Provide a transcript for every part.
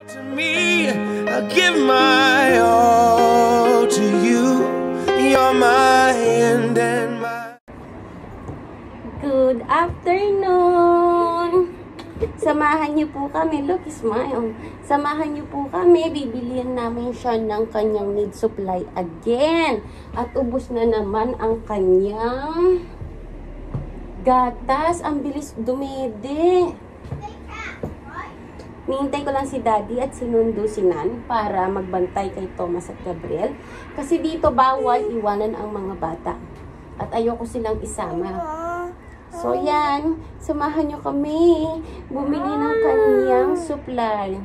To me, I give my all to you. You're my end and my... Good afternoon! Samahan niyo po kami. Look, smile. Samahan niyo po kami. Bibilihan namin siya ng kanyang need supply again. At ubos na naman ang kanyang gatas. Ang bilis dumede. Nihintay ko lang si Daddy at sinundo si Nan para magbantay kay Thomas at Gabriel. Kasi dito bawal iwanan ang mga bata. At ayoko silang isama. So yan, samahan nyo kami. Bumili ng kanyang supply.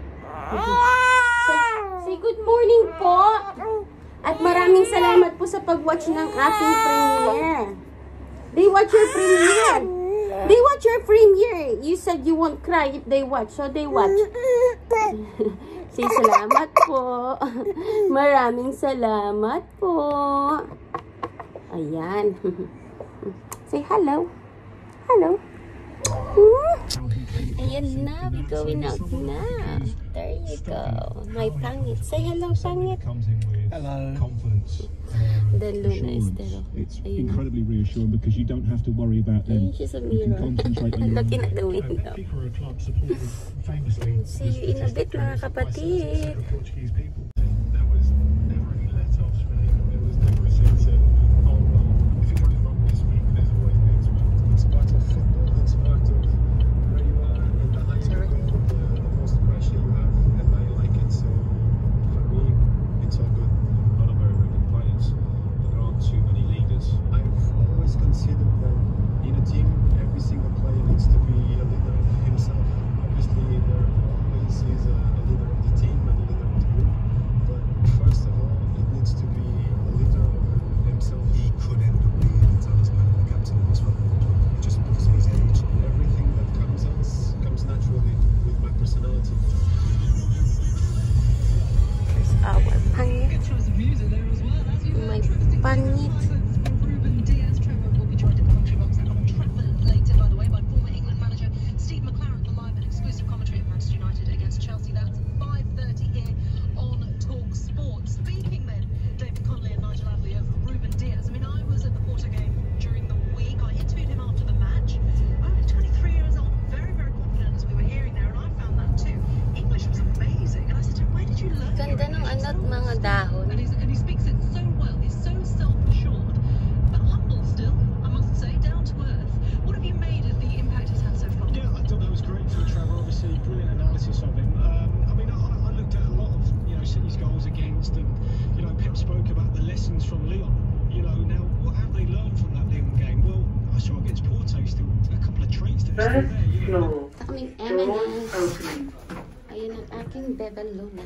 Say good morning po. At maraming salamat po sa pag-watch ng aking premiere. They watch your premiere. They watch your premiere. You said you won't cry if they watch. So they watch. Say salamat po. Maraming salamat po. Ayan. Say hello. Hello. Ayan na. We're going out now. There you go. My pangit. Say hello, pangit. Hello. The Luna is there. It's incredibly reassuring because you don't have to worry about them. She's a mirror. Looking at the window. See you in a bit, mga kapatid. Ganda ng anot mga dahon. And he speaks it so well. He's so self-assured, but humble still, I must say, down to earth. What have you made of the impact he's had so far? Yeah, I thought that was great for Trevor. Obviously, brilliant analysis of him. I mean, I looked at a lot of City's goals against, and Pep spoke about the lessons from Lyon. Now what have they learned from that Lyon game? Well, I saw against Porto still a couple of traits that are still there. Sa kaming M&S. Ayun ang aking Bebe Luna.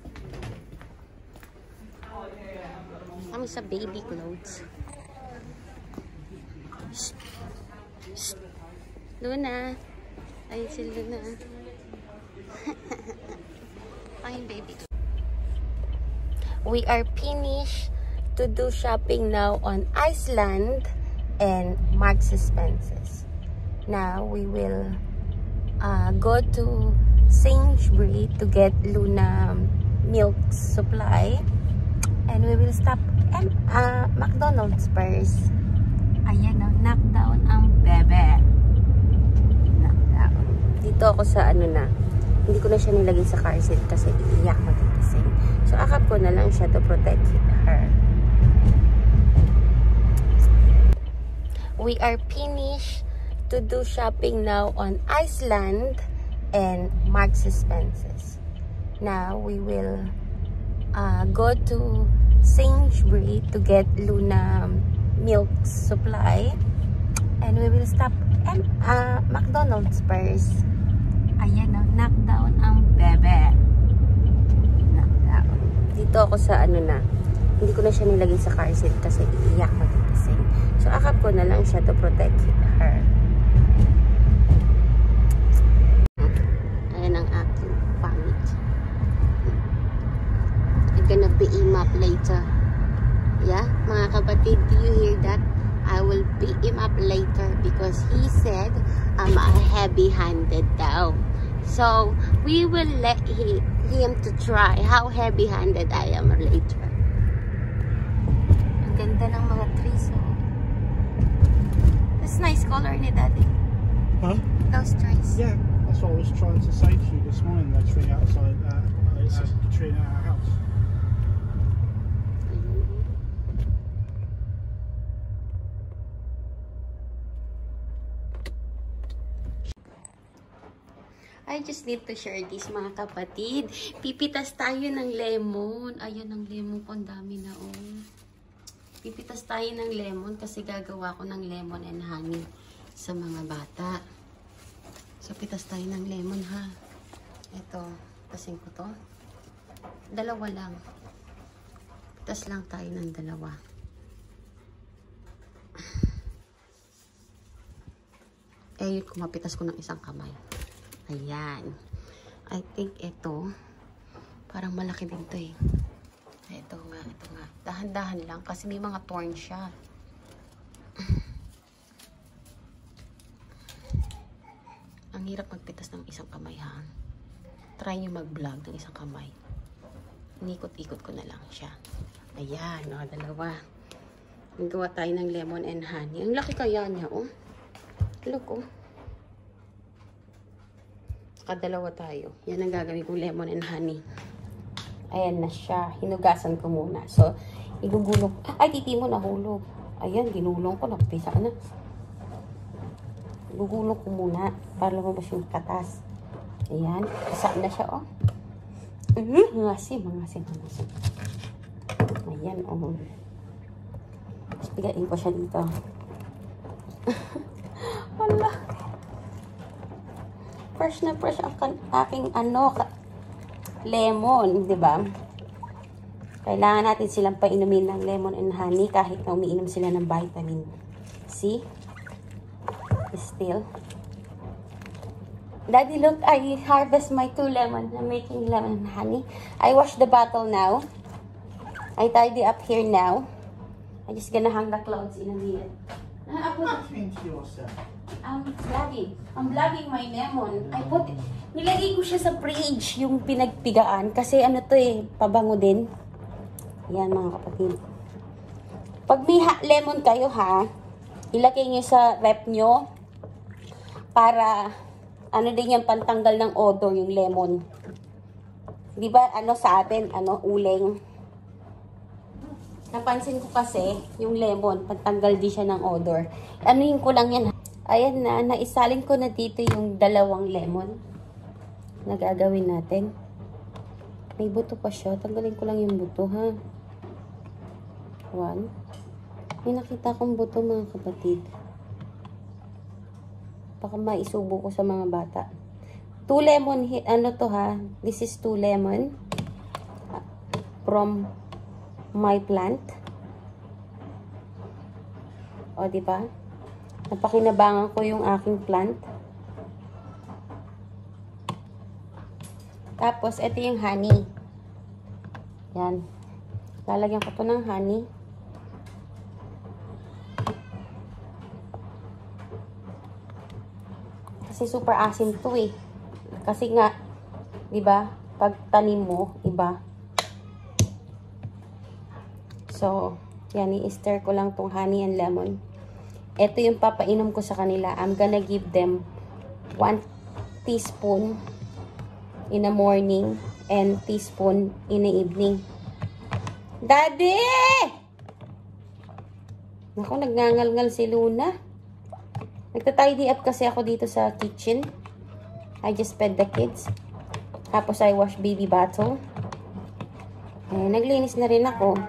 Kami sa baby clothes. Shh. Shh. Luna. Ayun si Luna. Ay, baby. We are finished to do shopping now on Iceland and Marks and Spencer's. Now we will go to Sainsbury to get Luna milk supply. And we will stop at McDonald's first. Ayan o, knockdown ang bebe. Knockdown. Dito ako sa na. Hindi ko na siya nilagay sa car seat kasi iiyak magigising. So akap ko na lang siya to protect her. We are finished to do shopping now on Iceland and Marks and Spencer's. Now we will go to Sainsbury to get Luna milk supply, and we will stop at McDonald's first. Ayan o, knockdown ang bebe. Knockdown. Dito ako sa na. Hindi ko na siya nilagay sa car seat kasi iiyak magigising. So akap ko na lang siya to protect her. Ayan ang aking pangit. Gonna be him up later. Yeah, mga kapatid, do you hear that? I will beat him up later because he said I'm a heavy-handed daw. So, we will let him to try how heavy-handed I am later. Ang ganda ng mga trees. Oh. That's nice color ni Daddy. Huh? Those trees. Yeah, that's what I was trying to say to you this morning. The tree outside, the tree in our house. I just need to share this, mga kapatid. Pipitas tayo ng lemon. Ayan ang lemon ko. Ang dami na, oh. Pipitas tayo ng lemon kasi gagawa ko ng lemon and honey sa mga bata. So, pitas tayo ng lemon, ha. Ito. Pasin ko to. Dalawa lang. Pitas lang tayo ng dalawa. Eh, yun, kumapitas ko ng isang kamay. Ayan. I think ito, parang malaki din to eh. Ito nga, ito nga. Dahan-dahan lang kasi may mga thorn siya. Ang hirap magpitas ng isang kamay, ha. Try nyo mag-vlog ng isang kamay. Inikot-ikot ko na lang siya. Ayan, mga dalawa. Nagawa tayo ng lemon and honey. Ang laki kaya niya, oh. Look, oh. Dalawa tayo. Yan ang gagawin kong lemon and honey. Ayan na siya. Hinugasan ko muna. So, igugulog. Ay, titi mo nahulog. Ayan, ginulong ko. Napisa na. Igugulog ko muna para lumabas yung katas. Ayan. Isa na siya, oh. Ngasim. Ayan, oh. Tapos pigain ko siya dito. Wala. Fresh na fresh ang aking lemon, di ba? Kailangan natin silang painumin ng lemon and honey kahit na umiinom sila ng vitamin C. Still. Daddy, look, I harvest my 2 lemon. I'm making lemon and honey. I wash the bottle now. I tidy up here now. I'm just gonna hang the clothes in a minute. I'm vlogging my lemon. Nilagay ko siya sa fridge, yung pinagpigaan. Kasi ano to eh, pabango din. Yan mga kapatid. Pag may lemon kayo ha, ilagay nyo sa rep nyo. Para, ano din yan, pantanggal ng odor yung lemon. Di ba, ano sa atin, uleng. Napansin ko kasi, yung lemon, pantanggal din siya ng odor. Anuhin ko lang yan. Ayan na, naisalin ko na dito yung 2 lemon na gagawin natin. May buto pa siya. Tanggalin ko lang yung buto, ha. 1. May nakita akong buto, mga kapatid. Baka maisubo ko sa mga bata. 2 lemon, ano to, ha. This is 2 lemon from my plant. O, diba? Napakinabangan ko yung aking plant. Tapos, ito yung honey. Yan. Lalagyan ko to ng honey. Kasi super asim to eh. Kasi nga, diba? Pag tanim mo, iba. So, yan. I-stir ko lang tong honey and lemon. Ito yung papainom ko sa kanila. I'm gonna give them 1 teaspoon in the morning and teaspoon in the evening. Daddy! Naku, nagngangal-ngal si Luna. Nagta-tidy up kasi ako dito sa kitchen. I just fed the kids. Tapos I wash baby bottle. Naglinis na rin ako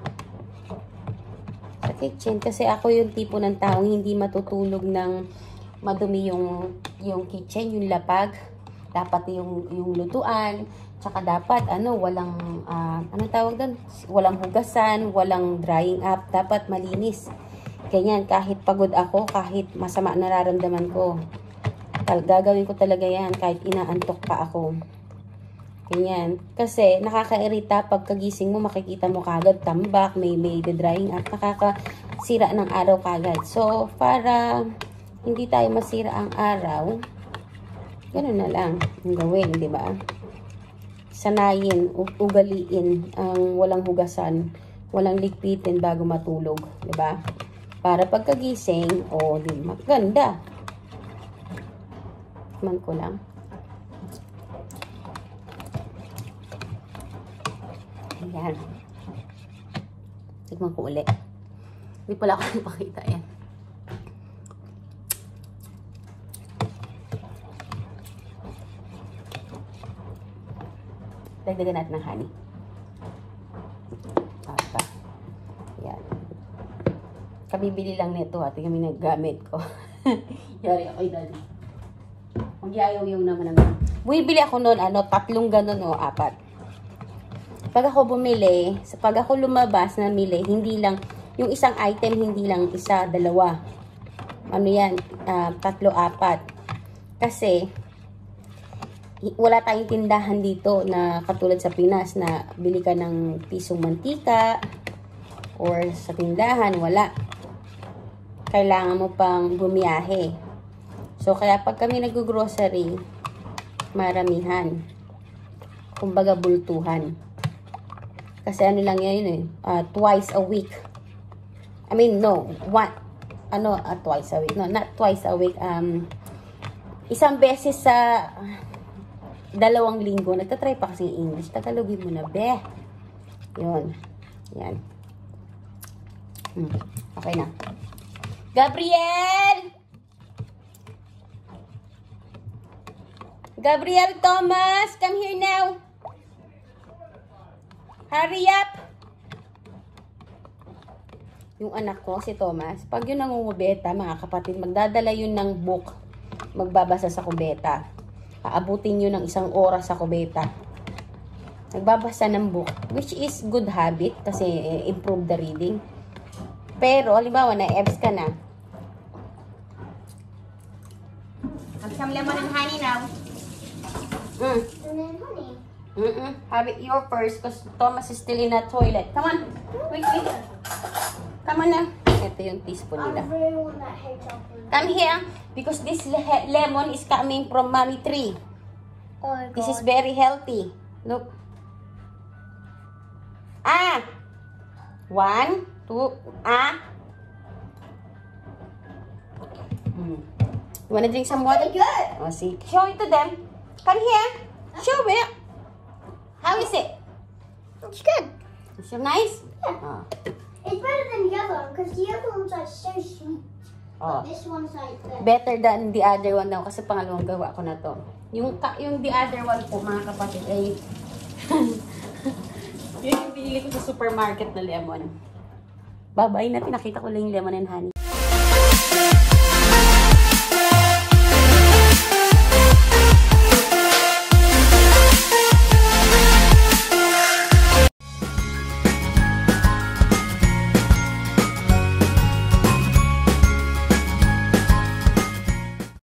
kitchen kasi ako yung tipo ng taong hindi matutulog ng madumi yung kitchen, yung lapag. Dapat yung lutuan, tsaka dapat walang ano tawag doon? Walang hugasan, walang drying up, dapat malinis. Ganyan, kahit pagod ako, kahit masama nararamdaman ko. Gagawin ko talaga yan kahit inaantok pa ako. Ganyan. Kasi, nakakairita pagkagising mo, makikita mo kagad tambak, may drying up, nakakasira ng araw kagad. So, para hindi tayo masira ang araw, Ganun na lang ang gawin, di ba? Sanayin, ugaliin ang walang hugasan, walang ligpitin bago matulog, di ba? Para pagkagising, di maganda. Man ko lang. Ayan. Tignan ko ulit. Hindi pala ako ipakita yan. Dagdagan natin ng honey. Apa. Yan. Kabibili lang nito ha. Tingnan mo yung gamit ko. Yari ako daddy. Mag-iayaw yung naman naman. Bumibili ako noon, 3 ganun o 4. Pag ako bumili, pag ako lumabas na mili, hindi lang, yung isang item, hindi lang isa, 2. Ano yan? 3, 4. Kasi, wala tayong tindahan dito na katulad sa Pinas na bili ka ng pisong mantika or sa tindahan, wala. Kailangan mo pang bumiyahe. So, kaya pag kami nag-grocery, maramihan. Kumbaga, bultuhan. Kasi ano lang yan twice a week. I mean, no. Twice a week. No, not twice a week. Isang beses sa 2 linggo. Nagtatry pa kasi English. Tagalogin mo na, be. Yun. Yan. Okay na. Gabriel! Gabriel Thomas, come here now. Hurry up! Yung anak ko, si Thomas, pag yun nangungubeta, mga kapatid, magdadala yun ng book. Magbabasa sa kubeta. Aabutin yun ng 1 oras sa kubeta. Nagbabasa ng book, which is good habit kasi improve the reading. Pero, halimbawa, na-EBS ka na. Have some lemon and honey now. Lemon and honey? Have it your first because Thomas is still in the toilet. Come on. Wait. Come on na. Ito yung teaspoon nila. I really want that hair chocolate. Come here. Because this lemon is coming from mommy tree. Oh my God. This is very healthy. Look. 1, 2, You wanna drink some water? Good. Oh, see. Show it to them. Come here. Show it. How is it? It's good. Is it nice? Yeah. Oh. It's better than the other one because the other one's like so sweet. Oh. But this one's like the... Better than the other one daw kasi pangalawang gawa ko na to. Yung the other one po, mga kapatid, ay yun yung binili ko sa supermarket na lemon. Bye-bye na, pinakita ko lang yung lemon and honey.